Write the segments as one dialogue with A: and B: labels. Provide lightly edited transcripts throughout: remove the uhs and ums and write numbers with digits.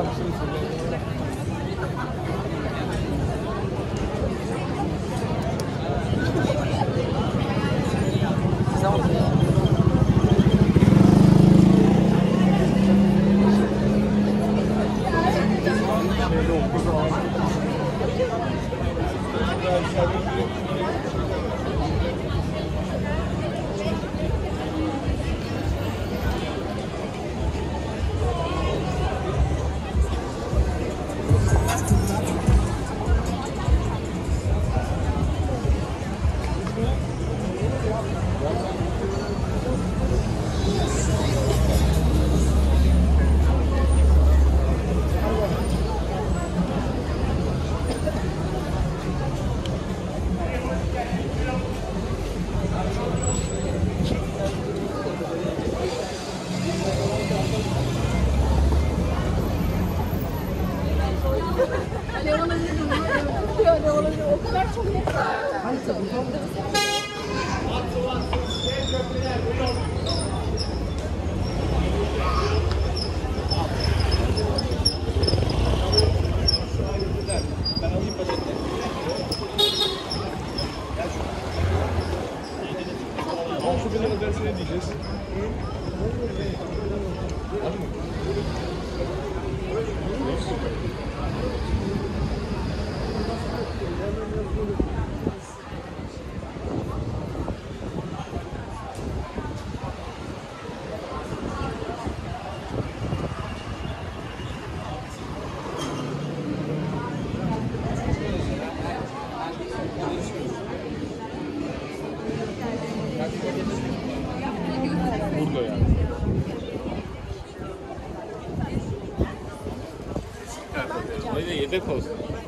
A: Yedek olsun.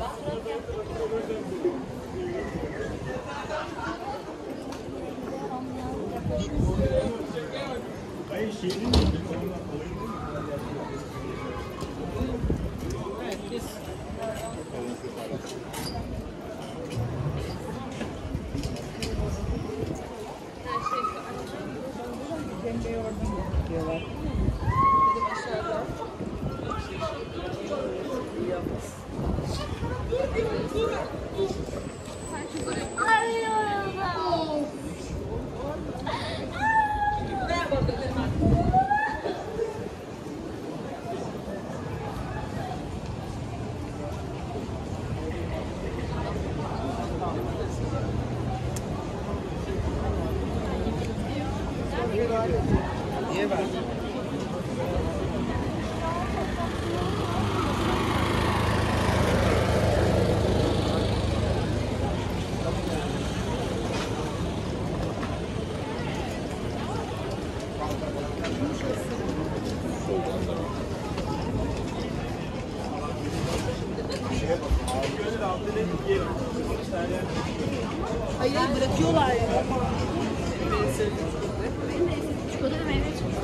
B: Hayır bırakıyorlar ya.
C: Çikolata meyve çıktı.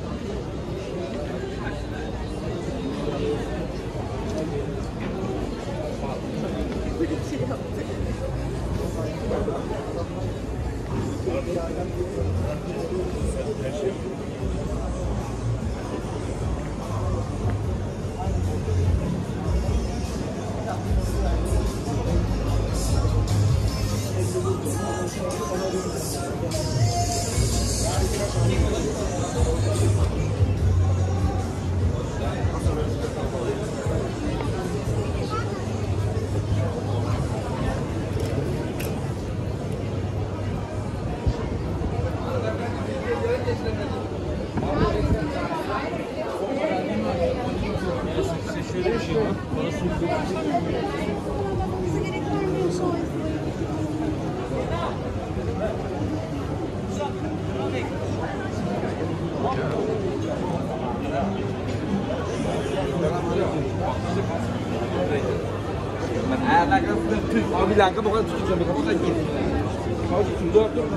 D: Họ bilang kan pokoknya tujuh sampai kapan lagi? Kau sudah tuh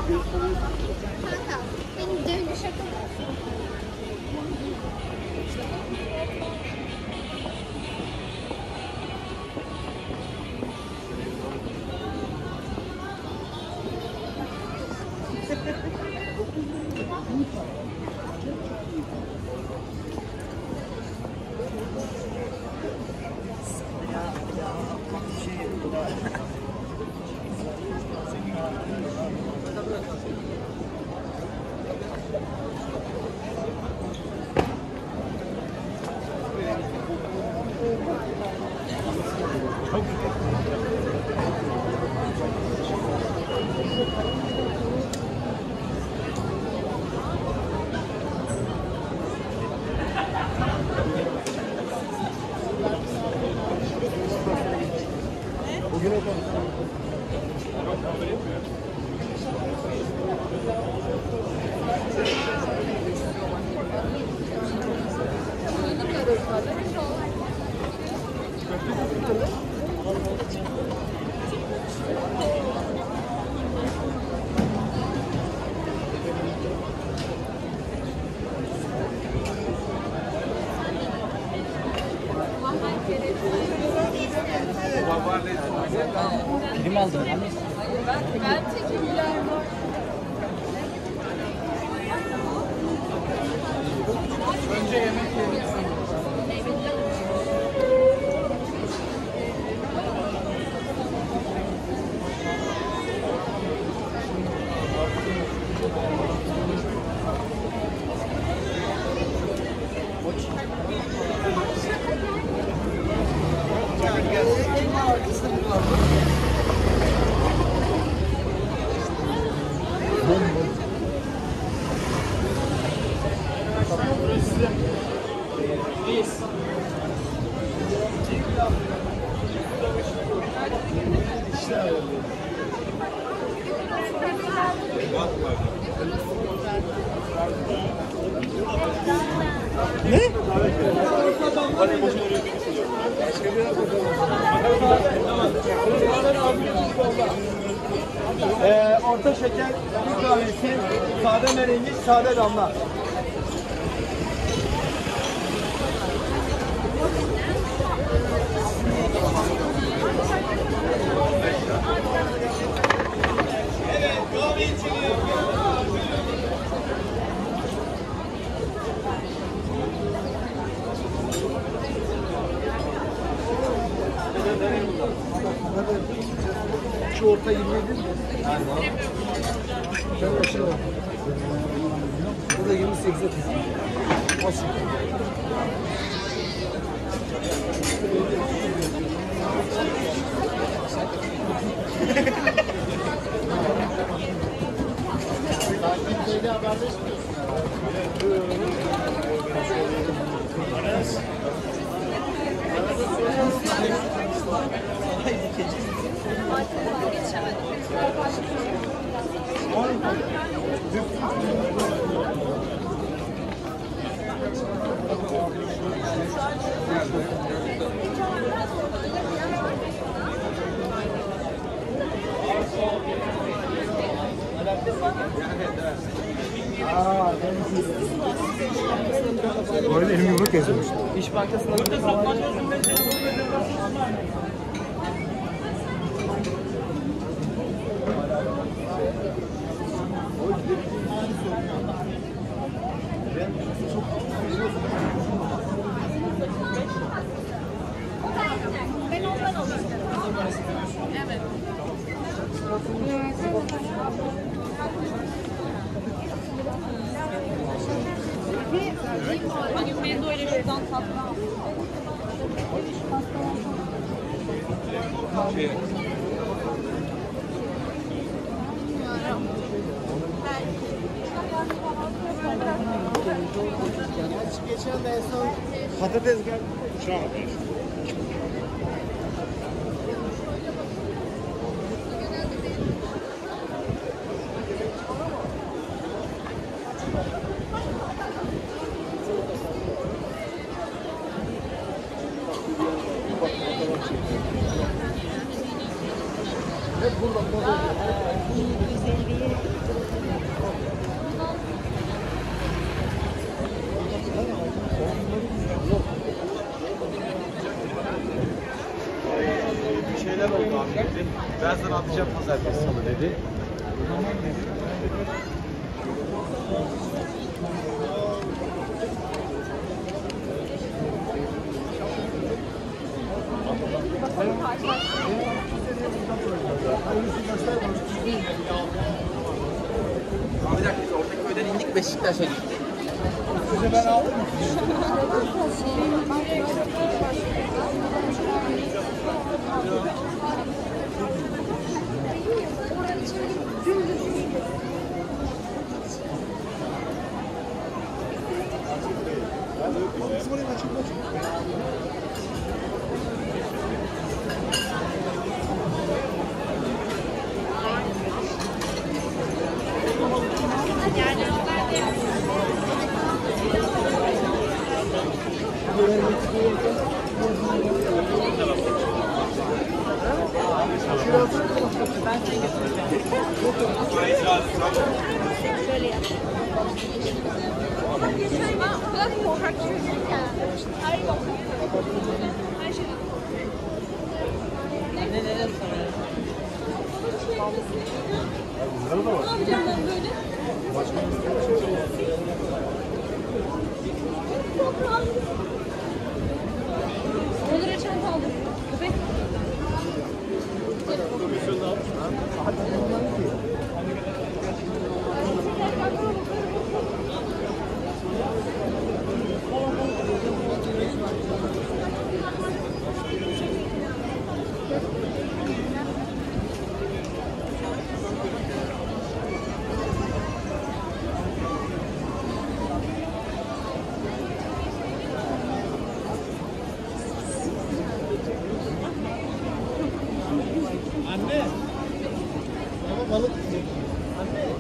C: Kanka benim dönüş şaka.
D: Bugün efendim.
A: Film aldım.
C: Ben teşekkürler var.
D: Önce yemek yiyelim.
A: Ne?
D: Orta şeker, Türk kahvesi, sade merengiz, sade damla. Şu orta 27 mi? Sen başına bak. Bu da 28'e tut. Olsun. Bu arada elim yumruk yazılmış.
A: İş Bankası'nda
C: Ben ondan alıyorum. Evet. Bugün Mendo ile şuradan tatlı aldım.
D: Geçen de en son patates geldi. Şu an hep burada.
A: dağıtacağım pazartesi salı dedi.
E: Bir dakika biz Ortaköy'den indik Beşiktaş'a gittik.
A: Size ben aldım mı?
C: Onlara çanta aldım. Köpek.
A: Anne. Baba balık yiyecek. Anne.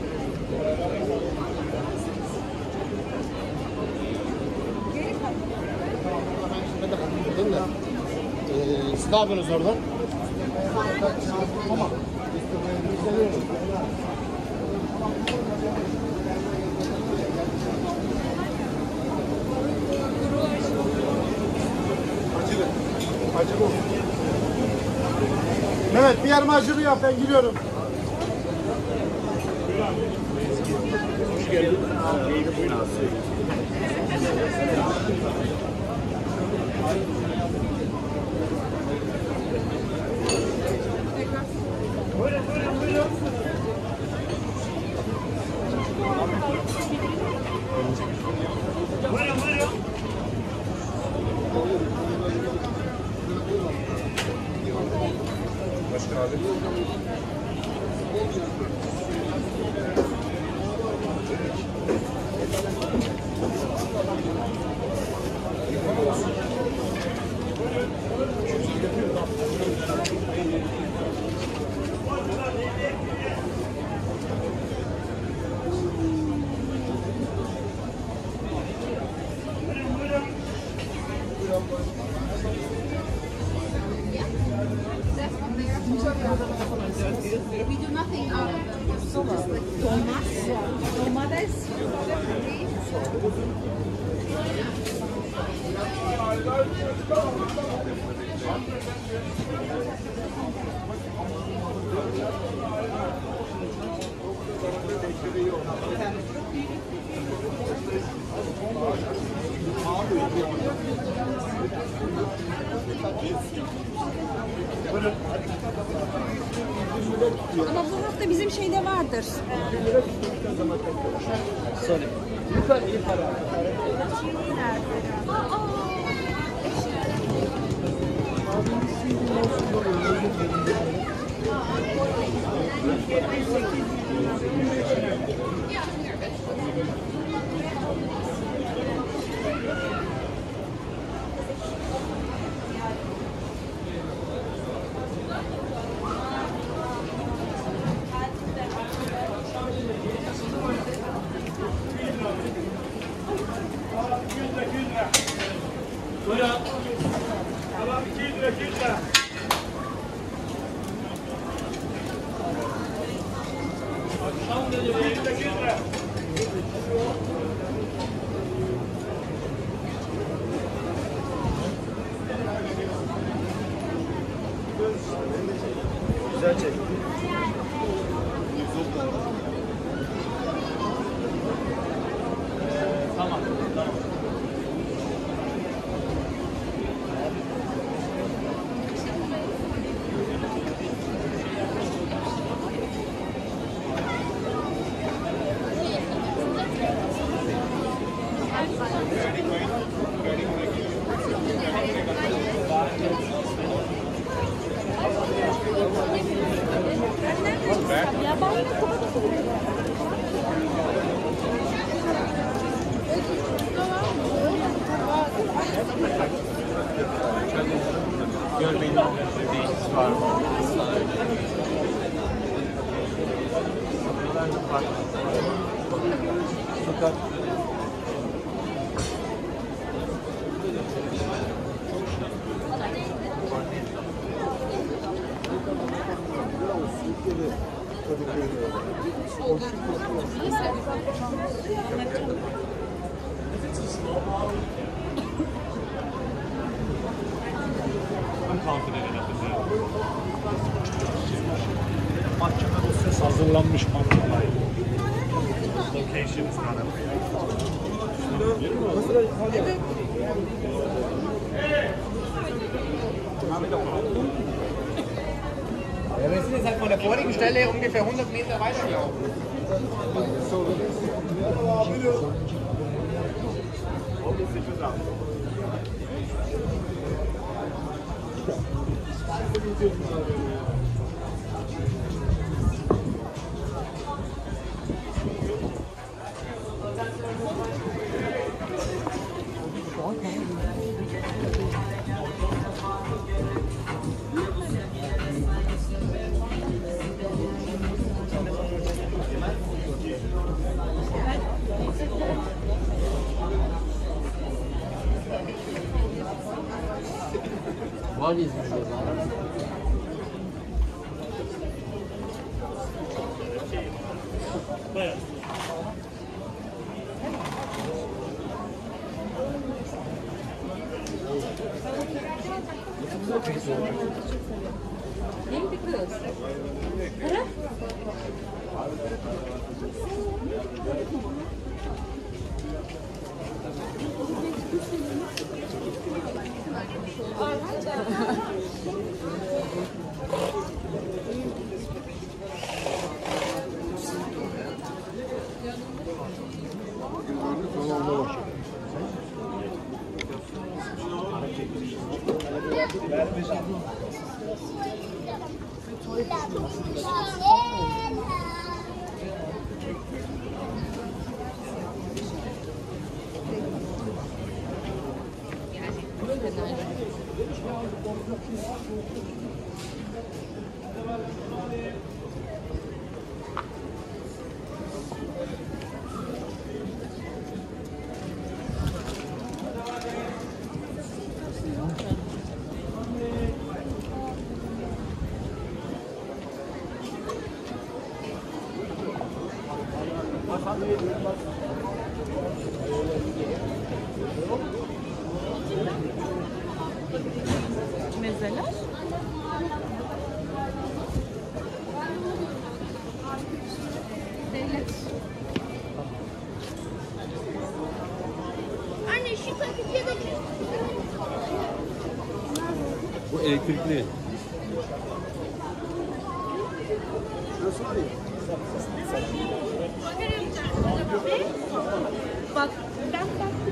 A: Ben de bakayım da. Siz ne yapıyorsunuz orada? Tamam. Acılı. Mehmet bir yarım acılı yap, ben giriyorum. Hoş geldin. Buyurun, buyurun, buyurun. Buyurun, buyurun. Başka abi.
B: We do nothing out of them. Just like tomates.
C: Ama bu hafta bizim şeyde vardır.
A: Sorry. Yukarı, yukarı. Buyurun. Tamam, 200 lira, 200 lira. Akşam dedi, 200 lira. Güzel çek.
C: Ya ben yine
F: Görmeyin bir his var mı?
D: Sokak.
F: I'm confident enough in that. Mahkeme dosyası hazırlanmış mantıkla. Location is not
E: Ja, wir sind jetzt halt von der vorigen Stelle ungefähr 100 Meter weitergelaufen.
A: Var İzmir'de zaten.
C: Neydi kız? Para?
A: Sonra onda başladı.
C: Mezeler. Devlet.
B: Anne şu paketi de
A: Bu elektrikli.
C: Bak ben baktım.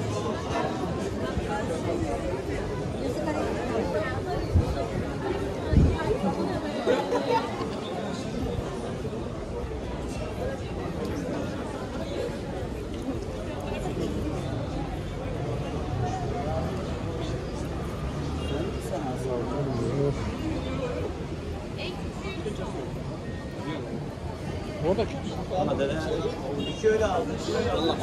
A: Orada
D: Ama dede iki öyle aldı. Allah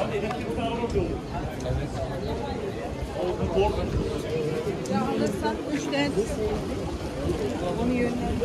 F: elektrikli araba yolu. Evet. Orada.
B: Ya alırsan 3'ten onu yönlendir.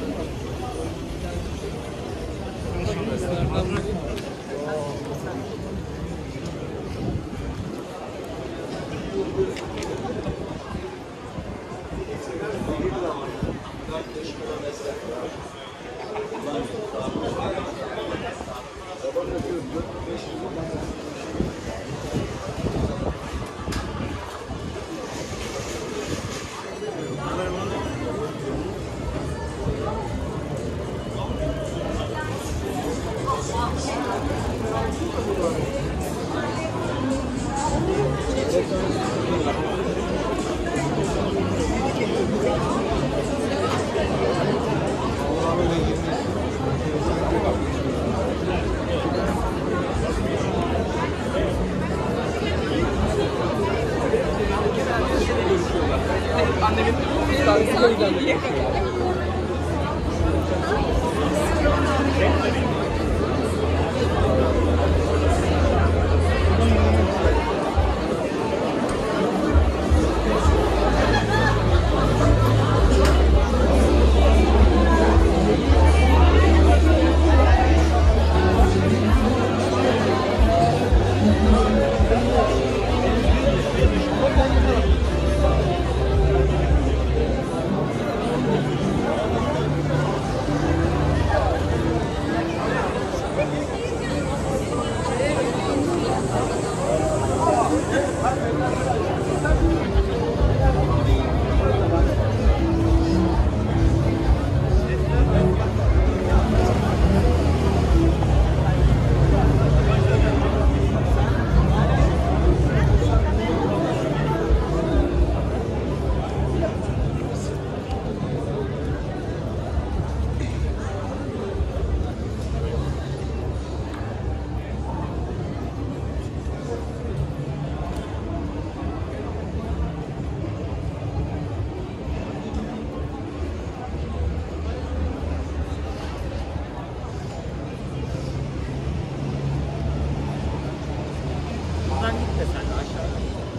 E: Buradan git de sen de aşağıya.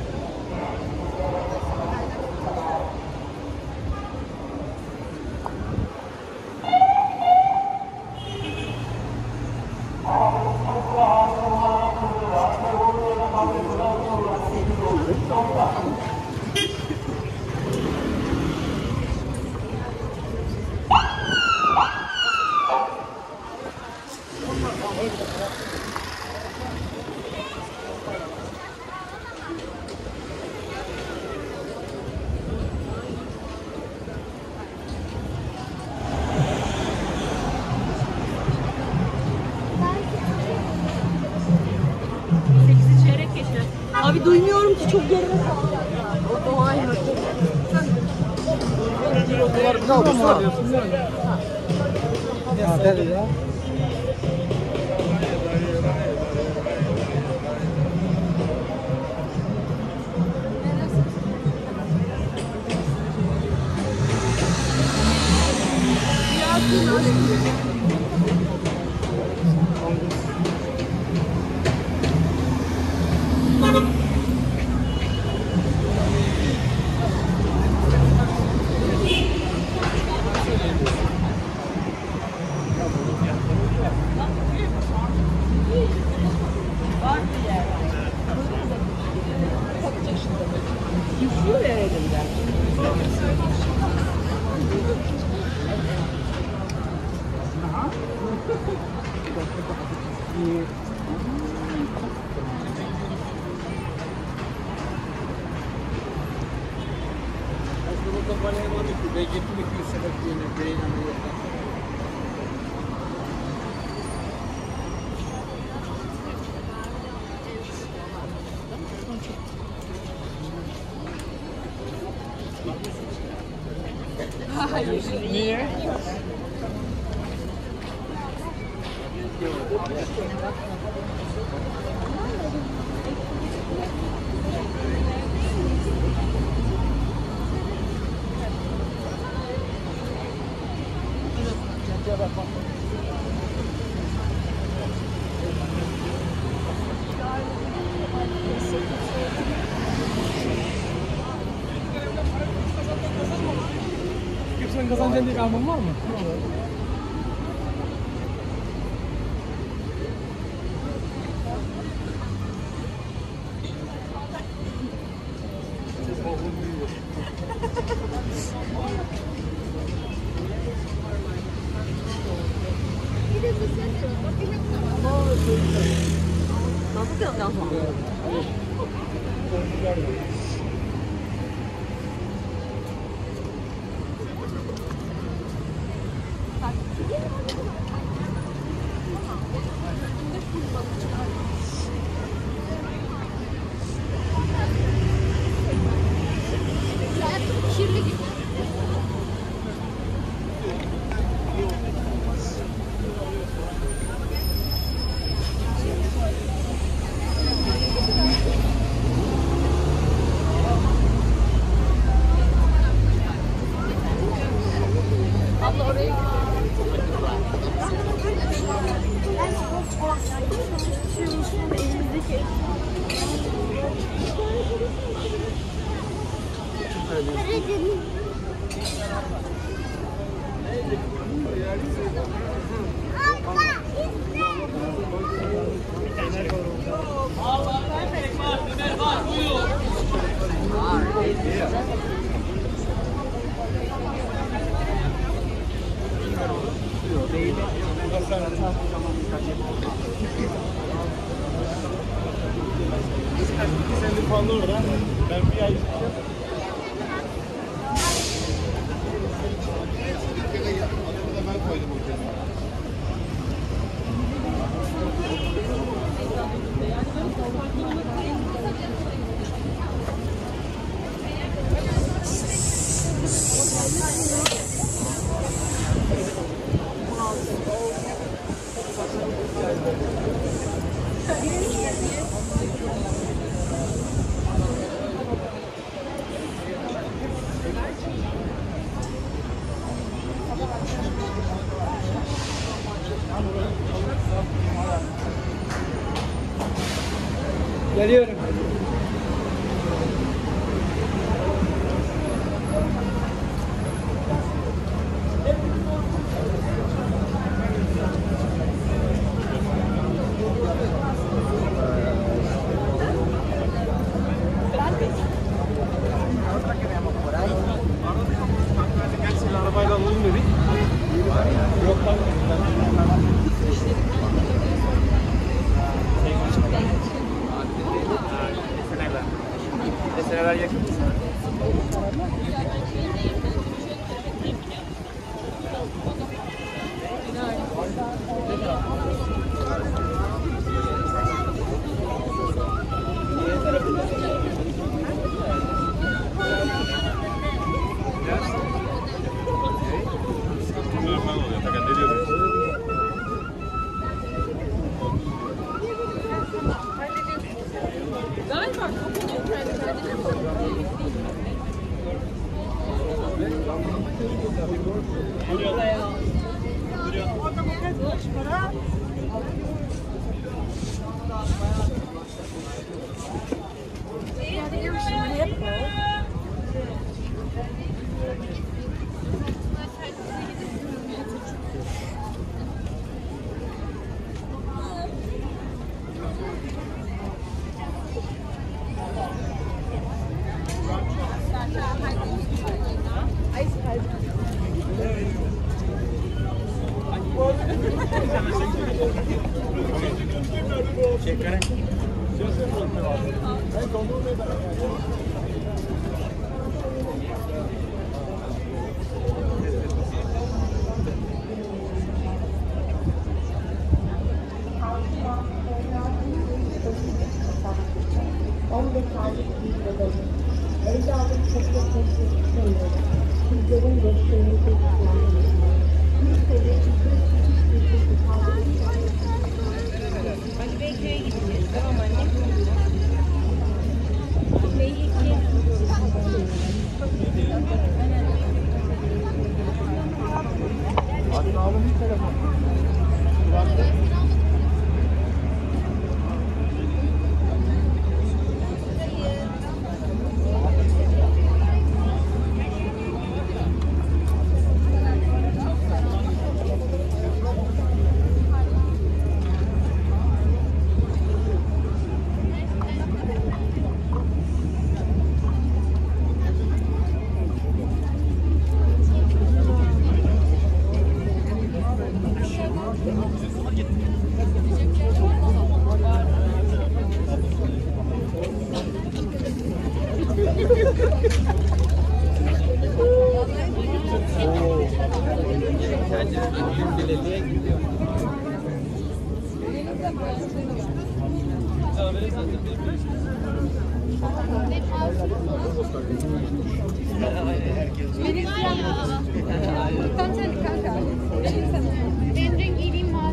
C: Çeyrek geçiyor. Abi duymuyorum ki çok geride kaldı.
A: Bunlar ne alıyorsun?
D: Ya tabii ya.
B: Düşüyor ya elimden.
A: Burada bayağı var ki belki 200 sebep beyin ameliyatı.
E: Niye?
D: kazanacağın diye bir alman var mı?
C: Nasıl kılacağım?
B: Kirli gibi. Abla oraya
F: Senin puanı orada. Ben bir ay
A: Ben koydum o kenara.
D: Geliyorum.
F: arabayla alalım dedik. Yok lan. Deseneler yakın.
B: galiba kapanıyor kendi kendine.
C: Hadi Beykö'ye gideceğiz. Tamam anne. Beylikli.
A: Hatta alın bir telefon.
B: Benim tam seni kanka. Benim renk iyiliğim var.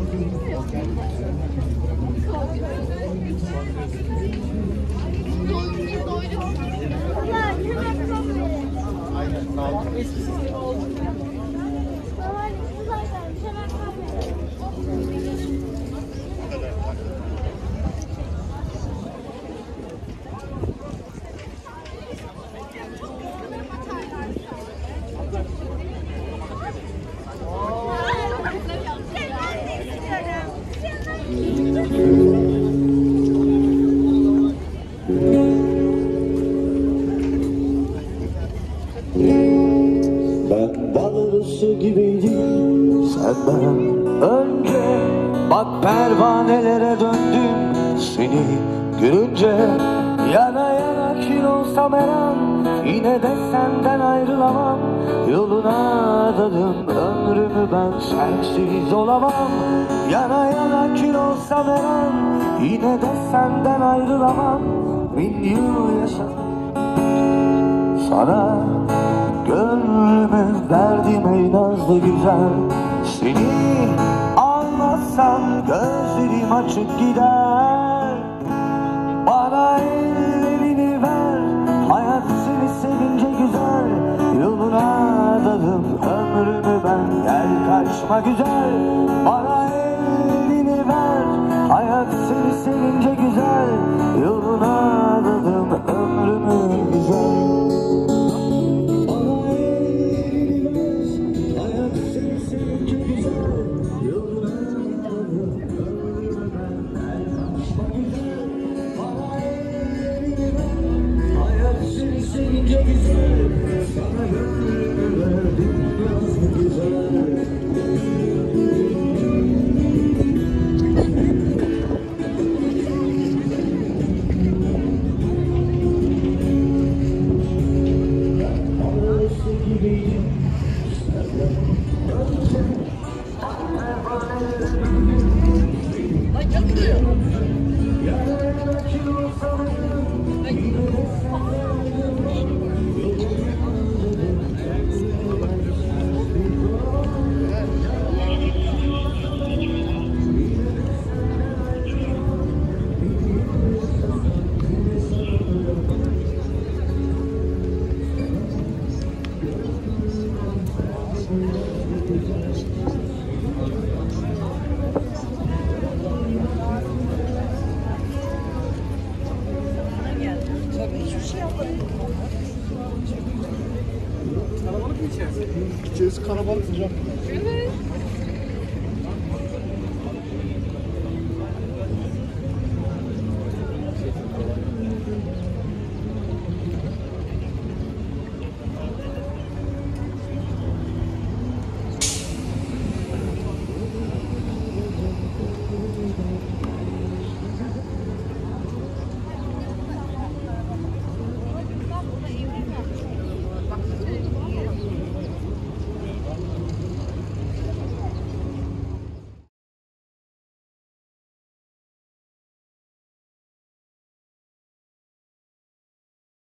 G: Ben bal arısı gibiydim senden önce. Bak pervanelere döndüm seni görünce. Yana yana kül olsam her an, yine de senden ayrılamam. Yoluna adadım ömrümü, ben sensiz olamam. Yana yana kül olsam her an, yine de senden ayrılamam. Bin yıl yaşadım sana, gönlümü verdim ey nazlı güzel. Seni almazsam gözlerim açık gider. Bana ellerini ver, hayat seni sevince güzel. Yoluna adadım ömrümü ben, gel kaçma güzel. Bana ellerini ver, hayat seni sevince güzel. Yoluna adadım ömrümü güzel.
A: İçerisi kalabalık sıcak.
B: Evet.